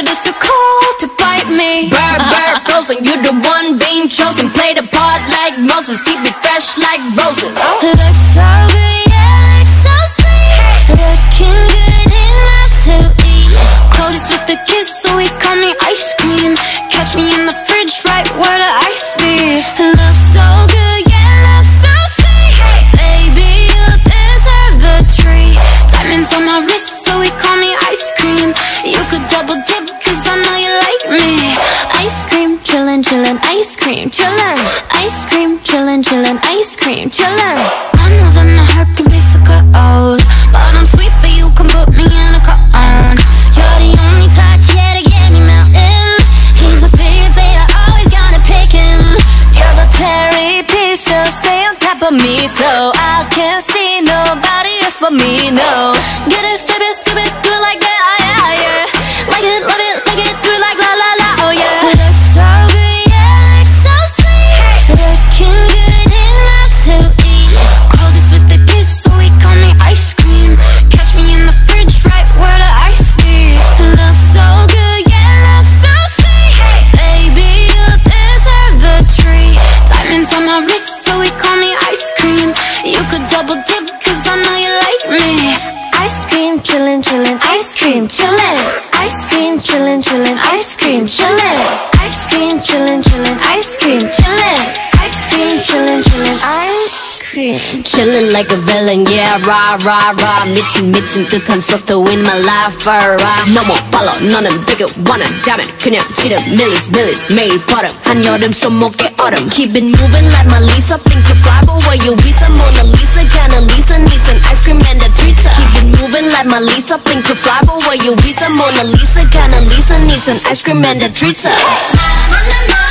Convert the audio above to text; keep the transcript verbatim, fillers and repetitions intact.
but it's too cold to bite me. Bird, bird, frozen, you the one being chosen. Play the part like Moses, keep it fresh like roses. Looks so good, yeah, looks so sweet. Looking good enough to eat. Coldest with the kiss, so he call me ice cream. Catch me in the fridge, right where the ice be. Looks so good, yeah, looks so sweet. Baby, you deserve a treat. Diamonds on my wrist, so he call me ice cream. You could double dip, cause I know you like me. Ice cream, chillin', chillin', ice cream, chillin'. Ice cream, chillin', chillin', ice cream, chillin'. I know that my heart can be so cold, but I'm sweet for you, can put me in a cone. You're the only touch, yeah, to get me melting. He's a favorite, always gonna pick him. You're the cherry piece, stay on top of me, so I can't see nobody else but me, no. Get it, flip it, skip it, do it like that, yeah, yeah. Like it, love it, like it, do it like la la la, oh yeah. Looks so good, yeah, looks so sweet. Looking good enough to eat. Coldest with the kiss, so he call me ice cream. Catch me in the fridge, right where the ice be. Looks so good, yeah, looks so sweet. Baby, you deserve a treat. Diamonds on my wrist, so he call me ice cream. You could double dip, cause I know you like me. Ice cream, chillin', chillin', ice cream, chillin'. Ice cream, chillin', chillin', ice cream, chillin'. Ice cream, chillin', chillin', ice cream, chillin'. Ice cream, chillin', chillin', ice cream. Chillin' like a villain, yeah, rah, rah, rah. 미친, 미친 듯한 속도 in my life, alright. 너무 빨라, 너는 되게 원한다면 그냥 지름, millies, millies. 매일 버릇, 한여름 손목에 얼음. Keep it moving like my Lisa. Think to fly, but where you visa? Mona Lisa, kinda Lisa, needs an ice cream and a treat. Keep it moving like my Lisa. Think to fly, but where you visa? Mona Lisa, kinda Lisa, needs an ice cream and a treat. Na na na na.